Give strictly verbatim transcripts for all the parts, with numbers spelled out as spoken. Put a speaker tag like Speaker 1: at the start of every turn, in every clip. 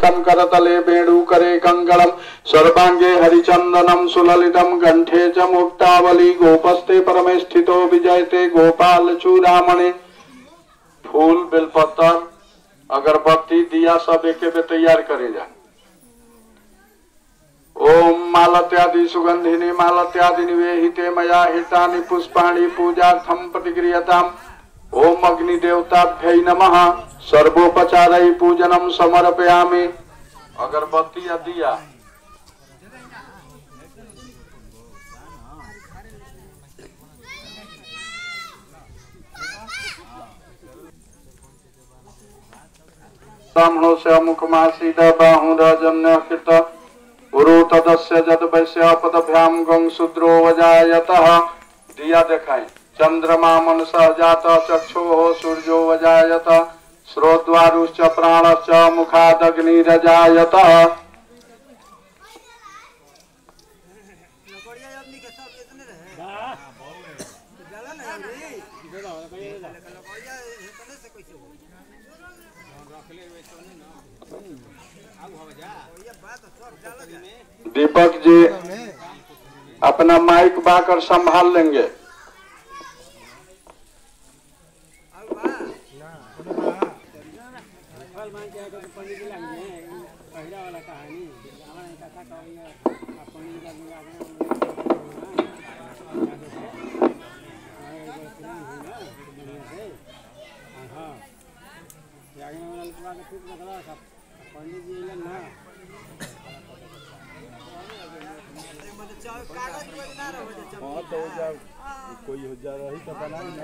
Speaker 1: सुशोभितं करतले वेणुकरे कंगणं सर्वांगे हरिचंदनं सुललितं कंठे च मुक्तावली गोपस्ते परमे स्थितो विजयते गोपाल चूड़ामणि। फूल बेलपत्र अगरबत्ती दिया सब एक तैयार करे जा। ओम मालत्यादि सुगंधिनी मालत्यादि निवेहिते मया हितानि पुष्पाणि पूजार्थं प्रतिक्रियताम्। ओम अग्नि देवताभ्यै नमः सर्वोपचारै पूजनं समर्पयामि। अगरबत्ती या दिया ब्राह्मणों से मुखमासीद बाहुरजन्य कृत गुरु तदस्य जद वैश्य पदभ्याम गंग शूद्रो वजायतः। दिया देखाएं। चंद्रमा मनसः जातः चक्षुः सूर्यो वजायतः श्रोद्वारुश्च प्राणश्च मुखादग्निरजायतः। दीपक जी अपना माइक बाकर संभाल लेंगे। कोई हो जा रही तो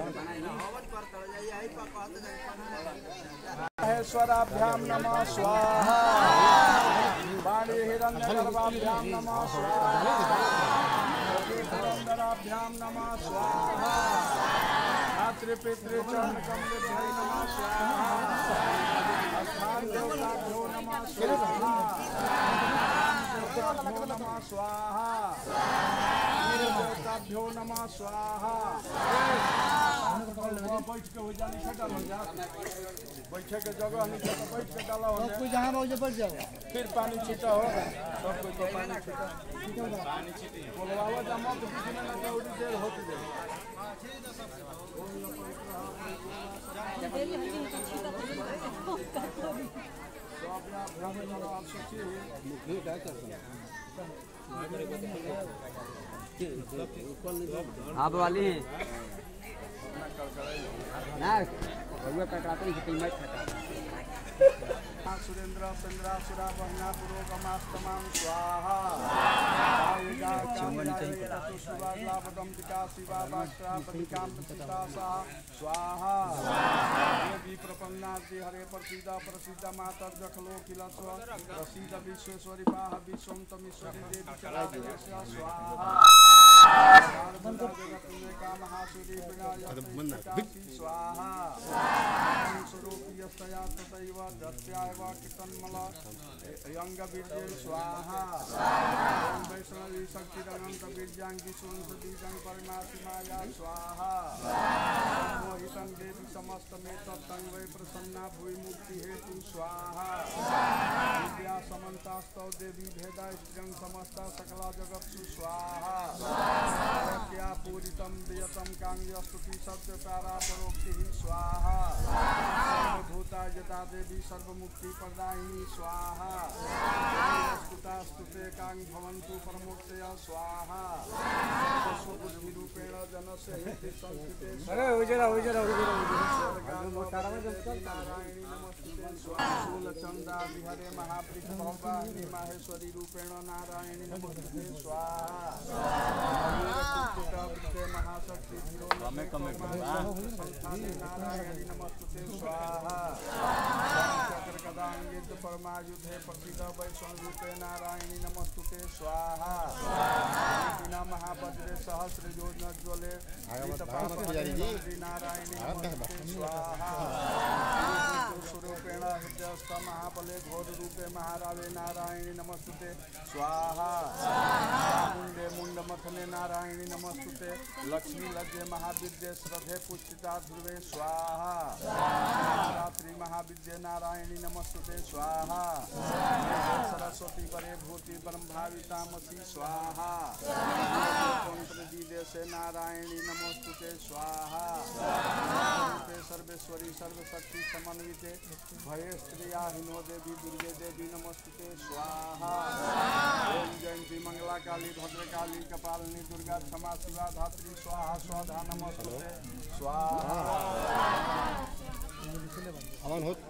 Speaker 1: महेश्वराभ्याम नमः स्वाहा वाणी हिरण्यगर्भाभ्याम नमः स्वाहा पुरंदराभ्याम नमः स्वाहा मातृपितृचरण कमलेभ्यै नमः स्वाहा स्थान देवताभ्यो नमः स्वाहा नमः स्वाहा देवताभ्यो नमः स्वाहा। बैठ के हो जाने छटा हो जा बैठे के जगह नहीं तो बैठ के डाला हो कोई जहां हो बैठ जाओ फिर पानी छीटा हो सब कोई तो पानी छीटा पानी छीटी बोलवावा जमा तो किसी ने ना उड़ी देर होती है।
Speaker 2: आप वाली ना भगवा कटराते ही कीमत
Speaker 1: सुरेंद्र चंद्रासुरा बहना पुरोगमास्तमां स्वाहा चतुष्वादम विकासिवा बाष्ट्रापतिकां प्रतितासा स्वाहा देवी प्रपन्नाति हरे प्रसीद प्रसीद माता जखलो किलस्व प्रसीद विश्वेश्वरी पाह विश्वं तमीश्वरी देवी चराचरस्य स्वाहा महासुरी स्वाहा स्वरूपी यस्तया तथैव दत्याय कीर्तनमल यंग वीर्य स्वाहा ओम वैष्णवी शक्तिरनंत वीर्यांगी सुंसदीजं परमासी माया स्वाहा मोहितं देवी समस्त में तत्तं वै प्रसन्ना भूय मुक्ति हेतु स्वाहा विद्या समन्तास्तौ देवी भेदा स्त्रियं समस्त सकला जगत्सु स्वाहा क्या पूरितं दियतं कांग्यस्तुति सत्य तारा परोक्ति स्वाहा सर्वभूता यथा देवी सर्वमुक्ति प्रदायिनी स्वाहा स्तुता स्तुते कांग भवन्तु परमोक्तया स्वाहा स्वबुद्धि रूपेण जनस्य हिते संस्कृते अरे उजरा उजरा उजरा नारायणी नमस्ते स्वाहा शूलचंदा विहरे महावृक्ष भवानी माहेश्वरी रूपेण नारायणी नमस्ते स्वाहा महाशक्ति नारायणी नमस्ते स्वाहा चक्रगदांगित परमायुधे प्रसिद्ध वैष्णव रूपे नारायणी नमस्तुते स्वाहा बिना महावज्रे सहस्र योजना ज्वले नारायणी नमस्ते स्वाहा स्वरूपेण हृदयस्थ महाबले घोर रूपे महारावे नारायणी नमस्तुते स्वाहा मुंडे मुंड मथने नारायणी नमस्तुते लक्ष्मी लज्जे महाविद्ये श्रद्धे पुष्टिता ध्रुवे स्वाहा रात्रि महाविद्ये नारायणी नमस्तुते स्वाहा सरस्वती परे भूति ब्रह्मावितामसी स्वाहा प्रदीदे से नारायणी नमोस्तुते स्वाहा सर्वेश्वरी सर्वशक्ति समन्विते भये स्त्रिया हिनो देवी दुर्गे देवी नमोस्तुते स्वाहा ओम जयंती मंगला काली भद्रकाली कपालिनी दुर्गा क्षमा शिवा धात्री स्वाहा स्वाधा नमोस्तुते स्वाहा
Speaker 3: अमन हो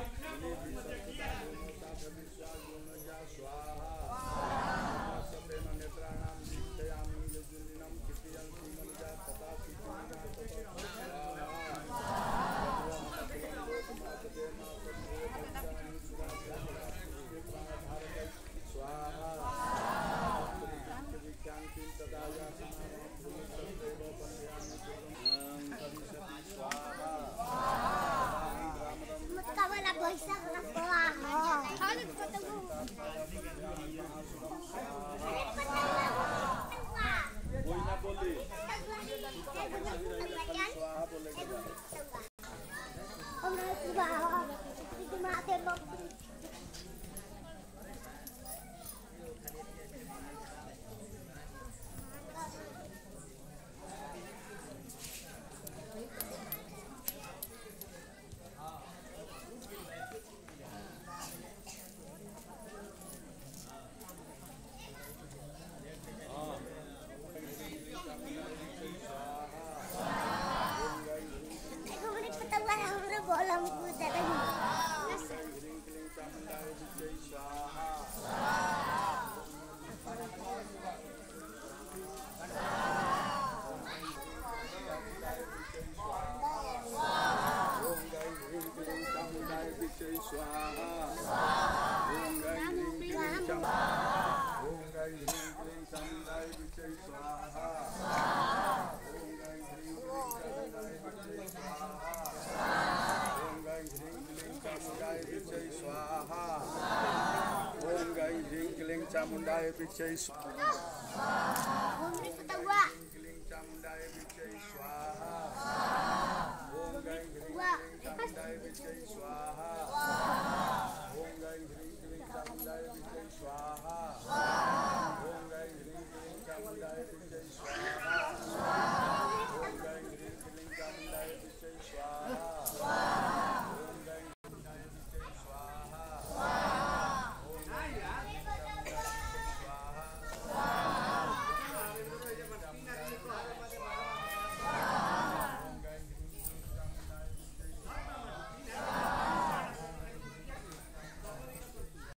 Speaker 1: चामुंडाय विजय स्वाहा ओम गै ह्रीं चामुंडाय विजय स्वाहा ओम गै ह्रीं चामुंडाय विजय स्वाहा